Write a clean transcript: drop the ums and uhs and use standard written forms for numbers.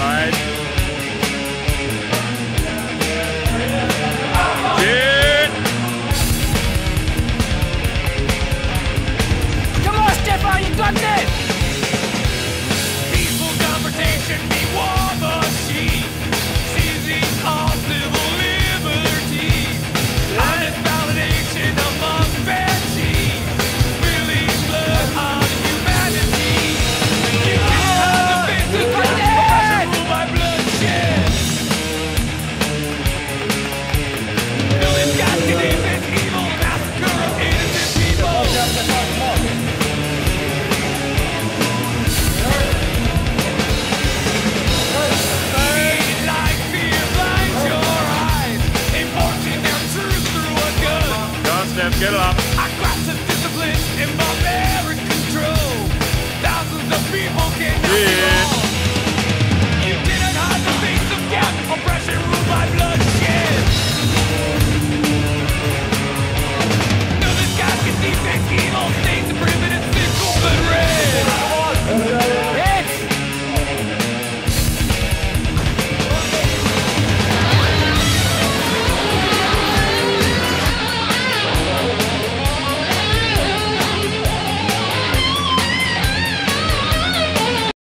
Right. Shit. Come on, Stefan, you got this! Peaceful confrontation, be war machine, seizing all civil liberties. Honest validation among banshees, spilling blood on humanity. You can't have the business oppression ruled by bloodshed. Building cascades and evil massacre of innocent people. Like fear blinds your eyes, enforcing their truth through a gun. Go on, Steph, get up. A class of discipline and barbaric control. Thousands of people cannot be Yeah. wrong. You didn't hide the face of death, oppression.